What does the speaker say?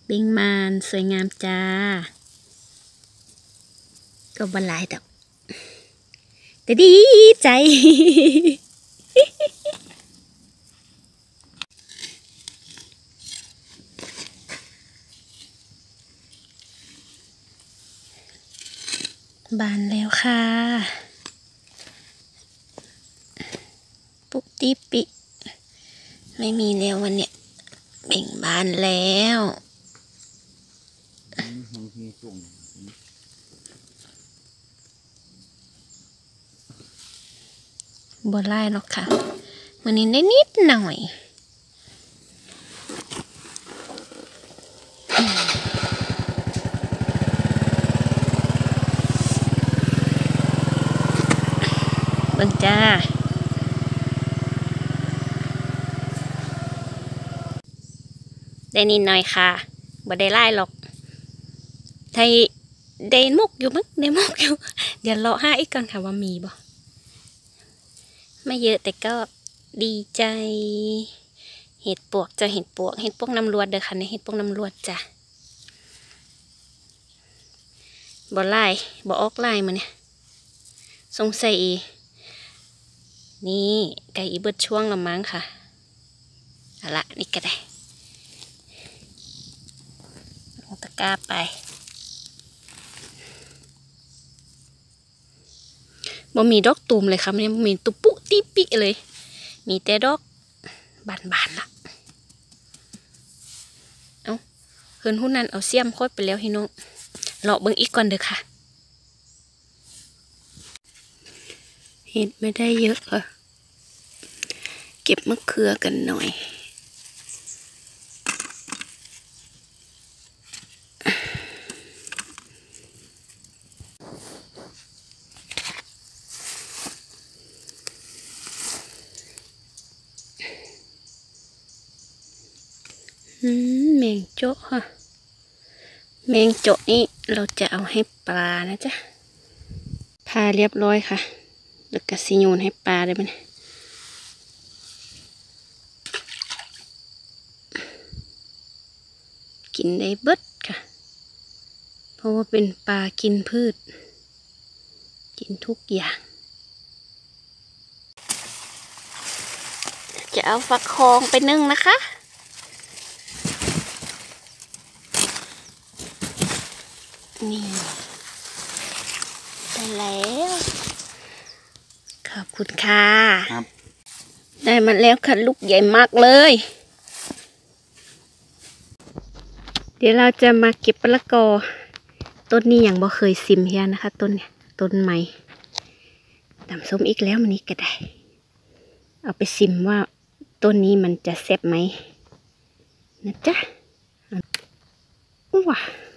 เบ่งมานสวยงามจ้าก็บรรลัยดอกแต่ดีใจบานแล้วค่ะปุ๊บติ๊บปิไม่มีแล้ววันเนี้ยเบ่งบานแล้วบ่ไล่หรอกค่ะวันนี้ได้นิดหน่อยเบิ่งจ้าได้นิดหน่อยค่ะบ่ได้ไล่หรอกไทยได้มกอยู่มั้งได้มกอยู่เดี๋ยวรอห้าอีกก่อนค่ะว่ามีบ่ไม่เยอะแต่ก็ดีใจเห็ดปวกจะเห็ดปวกน้ำรวดเด้อค่ะในเห็ดปวกน้ำรวดจ้ะบ่ไล่บ่ออกไล่มาเนี่ยสงสัยนี่ไก่อีเบิดช่วงละมั้งค่ะเอาละนี่ก็ได้เอาตะกร้าไปบ่มีดอกตูมเลยค่ะมันบ่มีตุปุติปิเลยมีแต่ดอกบานๆละเอาเฮิรนหุ้นนั้นเอาเสี้ยมโคตรไปแล้วพี่น้องเลาะเบิ่งอีกก่อนเด้อค่ะเห็ดไม่ได้เยอะค่ะเก็บมะเขือกันหน่อยแมงโจ๊ะค่ะแมงโจ๊ะนี่เราจะเอาให้ปลานะจ๊ะพาเรียบร้อยค่ะแล้วก็สิโยนให้ปลาได้ไหมกินได้เบิดค่ะเพราะว่าเป็นปลากินพืชกินทุกอย่างจะเอาฟักทองไปนึ่งนะคะนี่ได้แล้วขอบคุณค่ะได้มาแล้วค่ะลูกใหญ่มากเลยเดี๋ยวเราจะมาเก็บมะละกอต้นนี้ยังบ่เคยซิมเฮียนะคะต้นเนี่ยต้นใหม่ตำส้มอีกแล้วมันนี้ก็ได้เอาไปซิมว่าต้นนี้มันจะแซ่บไหมนะจ๊ะว้า